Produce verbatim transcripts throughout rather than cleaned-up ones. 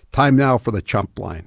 Time now for the chump line.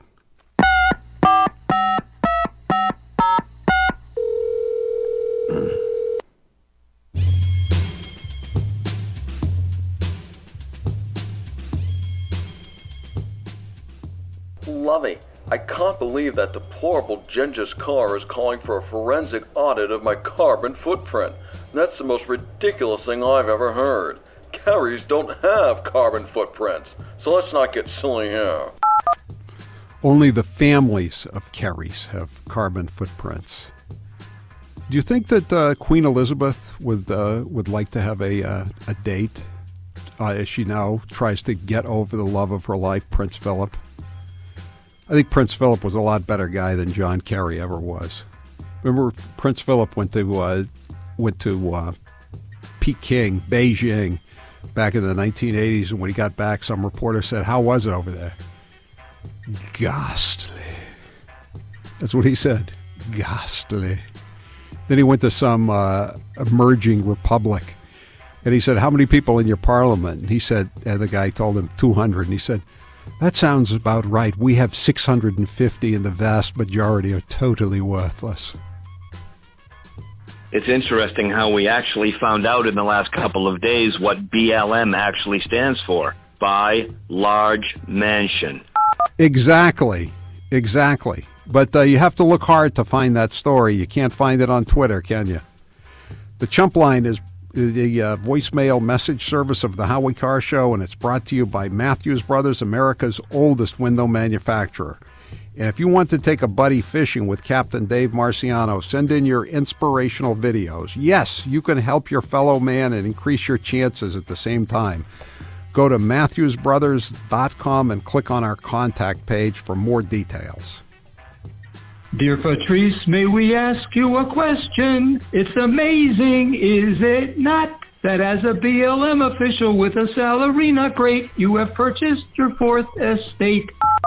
Lovey, I can't believe that deplorable Genghis Khan is calling for a forensic audit of my carbon footprint. That's the most ridiculous thing I've ever heard. Kerrys don't have carbon footprints, so let's not get silly here. Only the families of Kerrys have carbon footprints. Do you think that uh, Queen Elizabeth would uh, would like to have a uh, a date uh, as she now tries to get over the love of her life, Prince Philip? I think Prince Philip was a lot better guy than John Kerry ever was. Remember, Prince Philip went to uh, went to uh, Peking, Beijing, back in the nineteen eighties, and when he got back, some reporter said, "How was it over there?" Ghastly. That's what he said. Ghastly. Then he went to some uh, emerging republic, and he said, "How many people in your parliament?" And he said, and the guy told him two hundred, and he said, "That sounds about right. We have six hundred fifty, and the vast majority are totally worthless." It's interesting how we actually found out in the last couple of days what B L M actually stands for. By Large Mansion. Exactly. Exactly. But uh, you have to look hard to find that story. You can't find it on Twitter, can you? The Chump Line is the uh, voicemail message service of the Howie Carr Show, and it's brought to you by Matthews Brothers, America's oldest window manufacturer. And if you want to take a buddy fishing with Captain Dave Marciano, send in your inspirational videos. Yes, you can help your fellow man and increase your chances at the same time. Go to matthews brothers dot com and click on our contact page for more details. Dear Patrice, may we ask you a question? It's amazing, is it not, that as a B L M official with a salary not great, you have purchased your fourth estate.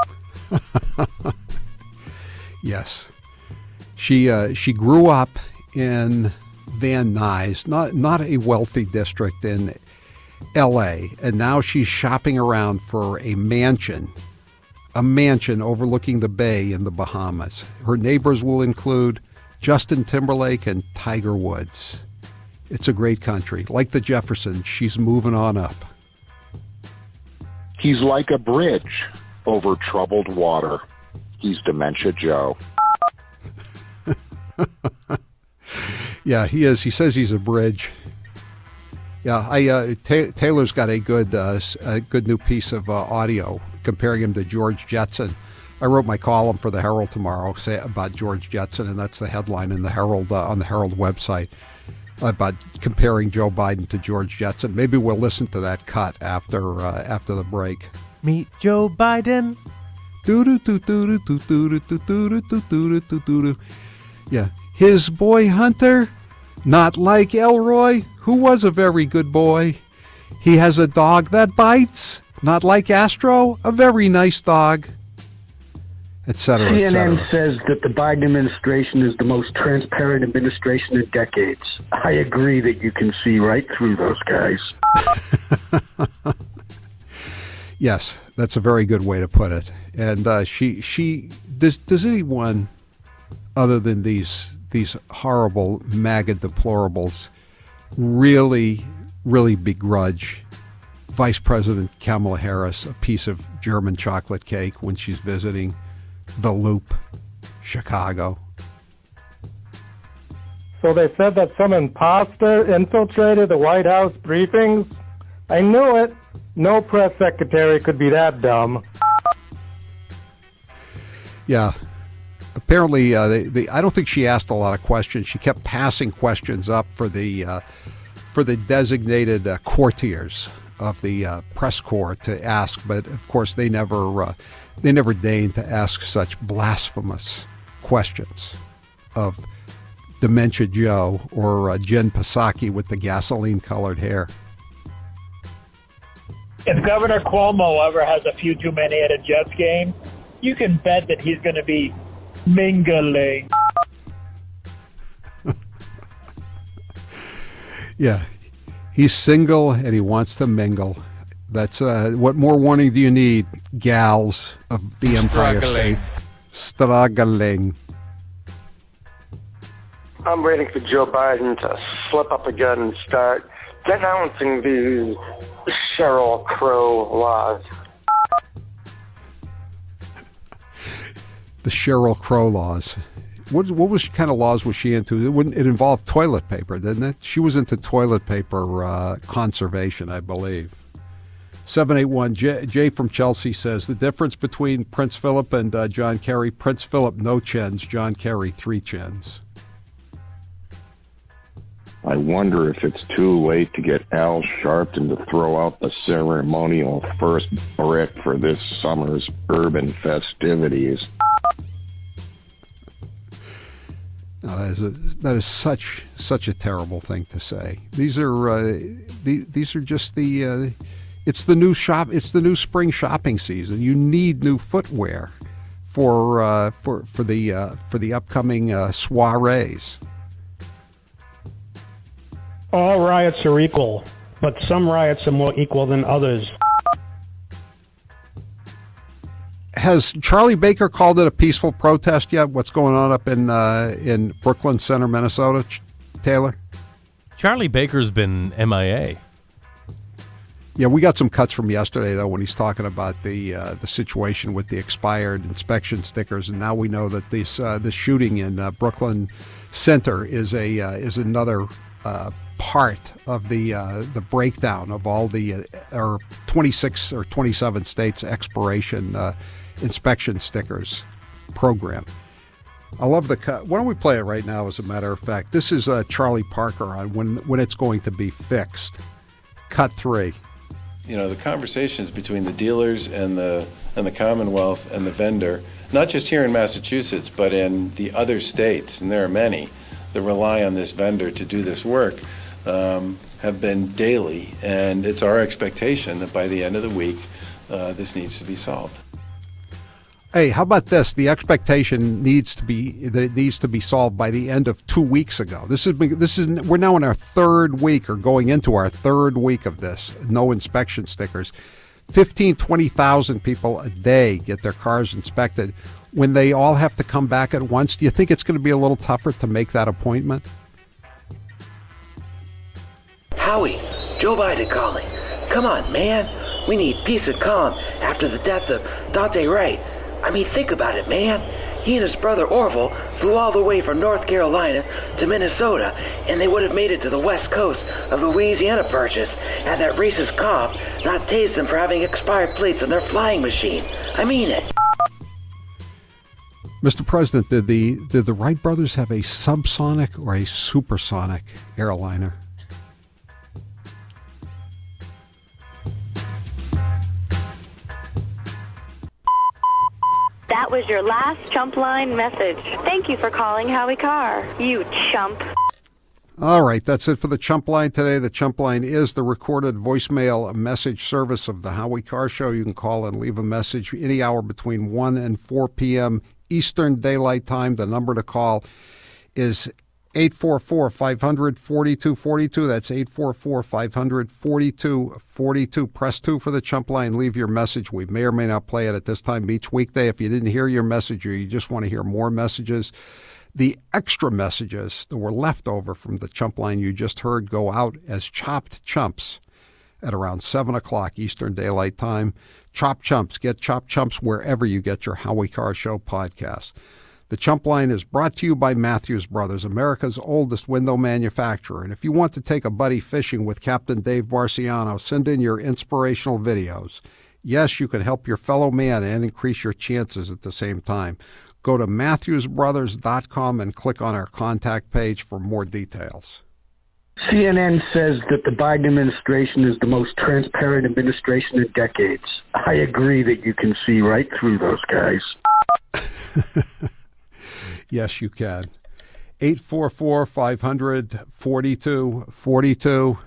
Yes. She uh, she grew up in Van Nuys, not, not a wealthy district in L A, and now she's shopping around for a mansion. A mansion overlooking the bay in the Bahamas. Her neighbors will include Justin Timberlake and Tiger Woods. It's a great country. Like the Jeffersons, she's moving on up. He's like a bridge over troubled water. He's Dementia Joe. Yeah, he is. He says he's a bridge. Yeah, I uh, Ta- Taylor's got a good, uh, a good new piece of uh, audio comparing him to George Jetson. I wrote my column for the Herald tomorrow say, about George Jetson, and that's the headline in the Herald uh, on the Herald website about comparing Joe Biden to George Jetson. Maybe we'll listen to that cut after uh, after the break. Meet Joe Biden. Yeah, his boy Hunter, not like Elroy, who was a very good boy. He has a dog that bites. Not like Astro, a very nice dog, et cetera, et C N N cetera. says that the Biden administration is the most transparent administration in decades. I agree that you can see right through those guys. Yes, that's a very good way to put it. And uh, she, she, does, does anyone other than these these horrible MAGA deplorables really, really begrudge Vice President Kamala Harris a piece of German chocolate cake when she's visiting the Loop, Chicago? So they said that some imposter infiltrated the White House briefings? I knew it. No press secretary could be that dumb. Yeah. Apparently, uh, they, they, I don't think she asked a lot of questions. She kept passing questions up for the uh, for the designated uh, courtiers of the uh, press corps to ask, but of course they never uh, they never deigned to ask such blasphemous questions of Dementia Joe or uh, Jen Psaki with the gasoline-colored hair. If Governor Cuomo ever has a few too many at a Jets game, you can bet that he's going to be mingling. Yeah, he's single and he wants to mingle. That's uh, what more warning do you need, gals of the Empire State? Struggling. I'm waiting for Joe Biden to slip up again and start denouncing these Sheryl Crow laws. The Sheryl Crow laws. What what was kind of laws was she into? It wouldn't. It involved toilet paper, didn't it? She was into toilet paper uh, conservation, I believe. seven eight one Jay, Jay from Chelsea says the difference between Prince Philip and uh, John Kerry. Prince Philip no chins, John Kerry three chins. I wonder if it's too late to get Al Sharpton to throw out the ceremonial first brick for this summer's urban festivities. No, that is a, that is such such a terrible thing to say. These are uh, the, these are just the uh, it's the new shop it's the new spring shopping season. You need new footwear for uh, for for the uh, for the upcoming uh, soirees. All riots are equal, but some riots are more equal than others. Has Charlie Baker called it a peaceful protest yet? What's going on up in uh, in Brooklyn Center, Minnesota, Taylor? Charlie Baker's been M I A. Yeah, we got some cuts from yesterday though when he's talking about the uh, the situation with the expired inspection stickers, and now we know that this uh, this shooting in uh, Brooklyn Center is a uh, is another uh, part of the uh, the breakdown of all the uh, or twenty-six or twenty-seven states expiration uh, inspection stickers program. I love the cut. Why don't we play it right now? As a matter of fact, this is uh, Charlie Parker on when when it's going to be fixed. Cut three. You know, the conversations between the dealers and the and the Commonwealth and the vendor, not just here in Massachusetts, but in the other states, and there are many that rely on this vendor to do this work, um, have been daily, and it's our expectation that by the end of the week, uh, this needs to be solved. Hey, how about this? The expectation needs to be that it needs to be solved by the end of two weeks ago. This has been this is we're now in our third week or going into our third week of this. No inspection stickers. fifteen, twenty thousand people a day get their cars inspected. When they all have to come back at once, do you think it's going to be a little tougher to make that appointment? Howie, Joe Biden calling. Come on, man. We need peace and calm after the death of Dante Wright. I mean, think about it, man. He and his brother Orville flew all the way from North Carolina to Minnesota, and they would have made it to the west coast of the Louisiana Purchase had that racist cop not tased them for having expired plates on their flying machine. I mean it. Mister President, did the did the Wright brothers have a subsonic or a supersonic airliner? That was your last chump line message. Thank you for calling Howie Carr, you chump. All right, that's it for the Chump Line today. The Chump Line is the recorded voicemail message service of the Howie Carr Show. You can call and leave a message any hour between one and four p.m. Eastern Daylight Time. The number to call is eight four four, five hundred, forty-two forty-two. That's eight four four, five hundred, forty-two forty-two. Press two for the Chump Line. Leave your message. We may or may not play it at this time each weekday. If you didn't hear your message or you just want to hear more messages, the extra messages that were left over from the Chump Line you just heard go out as chopped chumps at around seven o'clock Eastern Daylight Time. Chop Chumps. Get Chop Chumps wherever you get your Howie Carr Show podcast. The Chump Line is brought to you by Matthews Brothers, America's oldest window manufacturer. And if you want to take a buddy fishing with Captain Dave Marciano, send in your inspirational videos. Yes, you can help your fellow man and increase your chances at the same time. Go to matthews brothers dot com and click on our contact page for more details. C N N says that the Biden administration is the most transparent administration in decades. I agree that you can see right through those guys. Yes, you can. eight four four, five hundred, forty-two forty-two.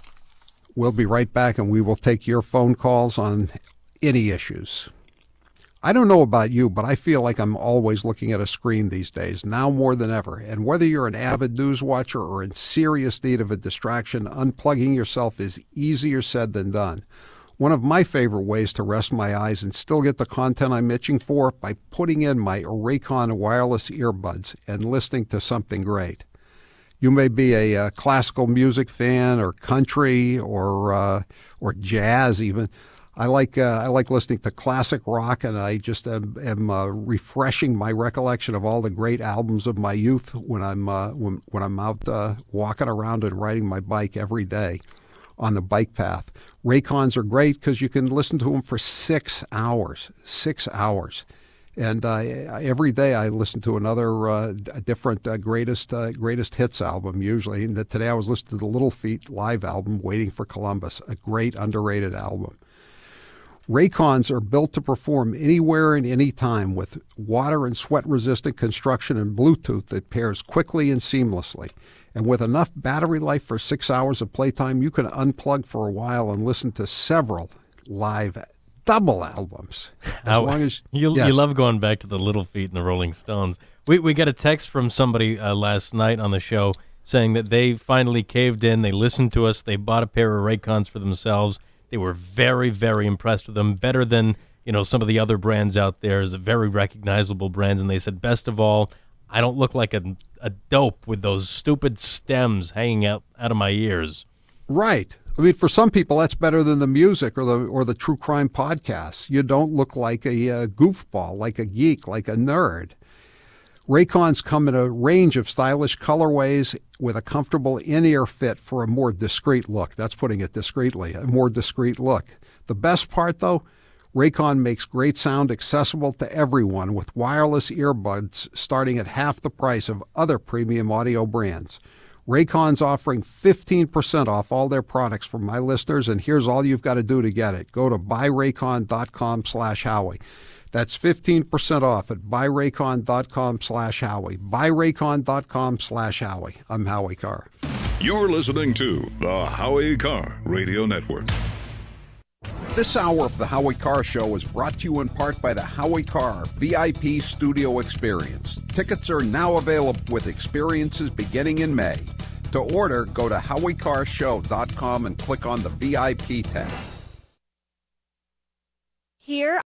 We'll be right back, and we will take your phone calls on any issues. I don't know about you, but I feel like I'm always looking at a screen these days, now more than ever. And whether you're an avid news watcher or in serious need of a distraction, unplugging yourself is easier said than done. One of my favorite ways to rest my eyes and still get the content I'm itching for by putting in my Raycon wireless earbuds and listening to something great. You may be a, uh classical music fan or country or uh, or jazz even. I like uh, I like listening to classic rock, and I just am, am uh, refreshing my recollection of all the great albums of my youth when I'm uh, when when I'm out uh, walking around and riding my bike every day on the bike path. Raycons are great because you can listen to them for six hours, six hours, and uh, every day I listen to another uh, different uh, greatest uh, greatest hits album usually. And today I was listening to the Little Feat live album, Waiting for Columbus, a great underrated album. Raycons are built to perform anywhere and any time with water and sweat-resistant construction and Bluetooth that pairs quickly and seamlessly. And with enough battery life for six hours of playtime, you can unplug for a while and listen to several live double albums. As How, long as you, yes. you love going back to the Little Feat and the Rolling Stones. We we got a text from somebody uh, last night on the show saying that they finally caved in. They listened to us. They bought a pair of Raycons for themselves. They were very, very impressed with them, better than, you know, some of the other brands out there, is very recognizable brands. And they said, best of all, I don't look like a, a dope with those stupid stems hanging out, out of my ears. Right. I mean, for some people, that's better than the music or the or the true crime podcasts. You don't look like a, a goofball, like a geek, like a nerd. Raycons come in a range of stylish colorways with a comfortable in-ear fit for a more discreet look. That's putting it discreetly, a more discreet look. The best part, though, Raycon makes great sound accessible to everyone with wireless earbuds starting at half the price of other premium audio brands. Raycon's offering fifteen percent off all their products for my listeners, and here's all you've got to do to get it. Go to buy raycon dot com slash Howie. That's fifteen percent off at buy raycon dot com slash Howie. buy raycon dot com slash Howie. I'm Howie Carr. You're listening to the Howie Carr Radio Network. This hour of the Howie Carr Show is brought to you in part by the Howie Carr V I P Studio Experience. Tickets are now available with experiences beginning in May. To order, go to howie carr show dot com and click on the V I P tab. Here